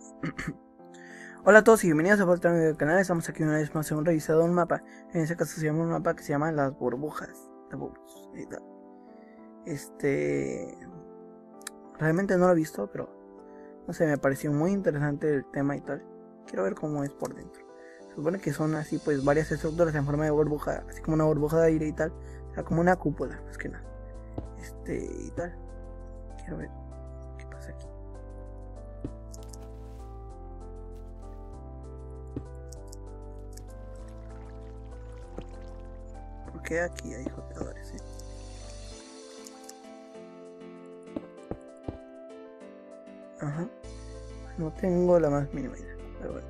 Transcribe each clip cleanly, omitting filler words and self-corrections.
Hola a todos y bienvenidos a otro video del canal. Estamos aquí una vez más en un revisado de un mapa. En este caso se llama un mapa que se llama Las Burbujas de Bubbles y tal. Realmente no lo he visto, pero no sé, me pareció muy interesante el tema y tal. Quiero ver cómo es por dentro. Se supone que son así pues varias estructuras en forma de burbuja, así como una burbuja de aire y tal. O sea, como una cúpula, más que nada. Y tal. Quiero ver qué pasa aquí. Porque aquí hay jugadores, ¿eh? Ajá. No tengo la más mínima idea, pero bueno.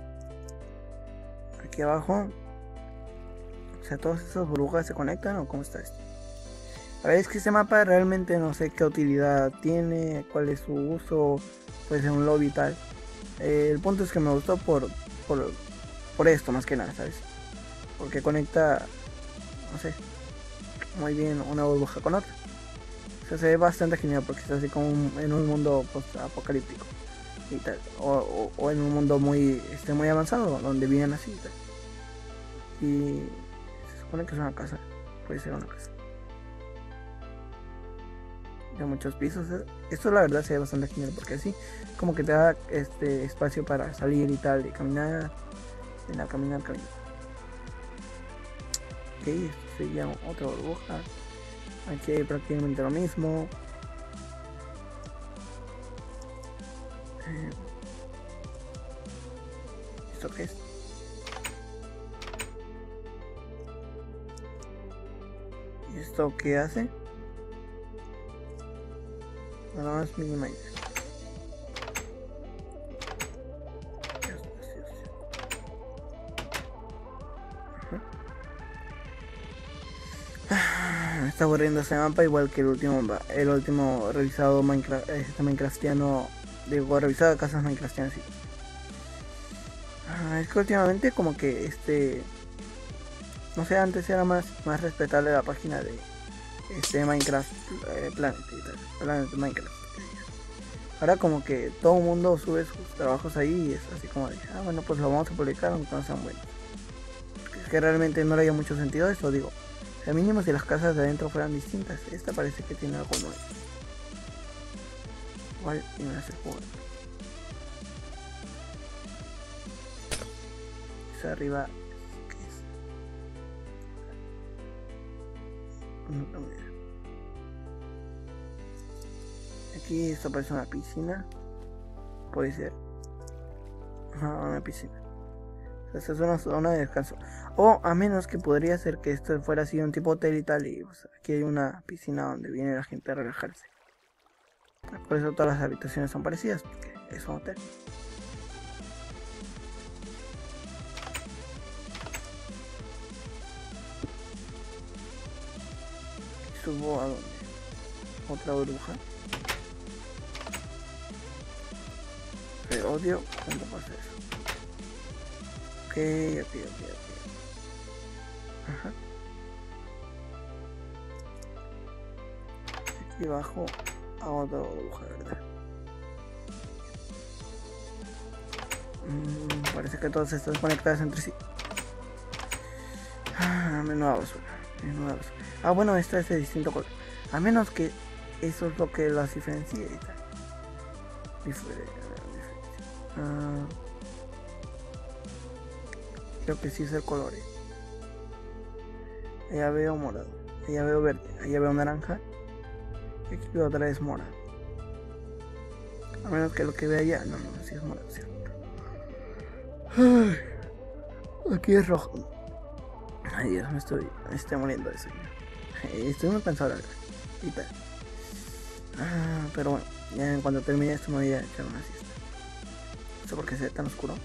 Aquí abajo, o sea, todas esas burbujas se conectan o cómo está esto. A ver, es que este mapa realmente no sé qué utilidad tiene, cuál es su uso, puede ser un lobby y tal. El punto es que me gustó por esto más que nada, ¿sabes? Porque conecta, no sé, muy bien una burbuja con otra. O sea, se ve bastante genial porque está así como en un mundo post-apocalíptico y tal. O en un mundo muy avanzado, donde vienen así y tal. Y se supone que es una casa, puede ser una casa de muchos pisos. Esto la verdad se ve bastante genial porque así como que te da espacio para salir y tal, y caminar, caminar. Ok, esto sería otra burbuja. Aquí hay prácticamente lo mismo. ¿Esto qué es? ¿Y esto qué hace? Nada más mínima idea. Me está aburriendo este mapa igual que el último revisado Minecraftiano. Digo, revisado de casas Minecraftianas. Es que últimamente como que no sé, antes era más respetable la página de Minecraft Planet y tal, Planet Minecraft. Ahora como que todo el mundo sube sus trabajos ahí y es así como de, bueno, pues lo vamos a publicar aunque no sean buenos. Porque es que realmente no le haya mucho sentido eso, digo. Al mínimo si las casas de adentro fueran distintas. Esta parece que tiene algo nuevo. Igual y me hace jugar. Esa arriba, ¿qué es? No tengo idea. Aquí esto parece una piscina. Puede ser. Una piscina. Esta es una zona de descanso. O a menos que podría ser que esto fuera así un tipo hotel y tal. Y pues, aquí hay una piscina donde viene la gente a relajarse. Por eso todas las habitaciones son parecidas, porque es un hotel. Subo a donde. Otra burbuja. Te odio cuando pasa eso. Ok. Ajá. Aquí abajo a otra burbuja, ¿verdad? Parece que todas están conectadas entre sí. Menuda basura. Bueno, esta es de distinto color. A menos que eso es lo que las diferencia y tal. Creo que sí es el color. Allá veo morado, allá veo verde, allá veo naranja. Y aquí veo otra vez morado. A menos que lo que vea allá, no, sí es morado, ¿cierto? Aquí es rojo. Ay Dios, me estoy muriendo de sueño. Estoy muy cansado la verdad. Y tal. Pero bueno, ya en cuanto termine esto me voy a echar una siesta. No sé por qué se ve tan oscuro.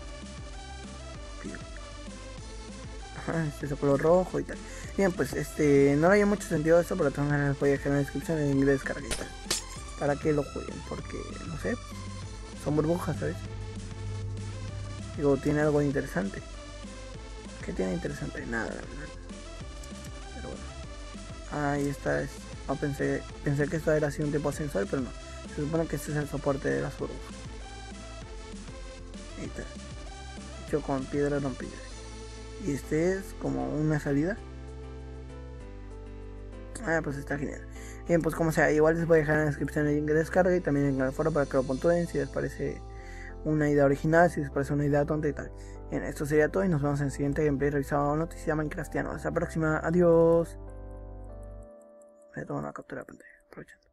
Este es el color rojo y tal. Bien, pues no le hay mucho sentido esto, pero también les voy a dejar en la descripción el link de descarga y tal. Para que lo jueguen, porque no sé, son burbujas, ¿sabes? Digo, tiene algo interesante. ¿Qué tiene interesante? Nada, la verdad. Pero bueno. Ahí está. Pensé que esto era así un tipo ascensor, pero no. Se supone que este es el soporte de las burbujas. Ahí está. Hecho con piedra rompida. Y este es como una salida. Pues está genial. Bien, pues como sea, igual les voy a dejar en la descripción el link de descarga y también en el foro para que lo puntúen si les parece una idea original, si les parece una idea tonta y tal. Bien, esto sería todo y nos vemos en el siguiente gameplay revisado noticia Minecraftiano. Hasta la próxima, adiós. Voy a tomar una captura de pantalla, aprovechando.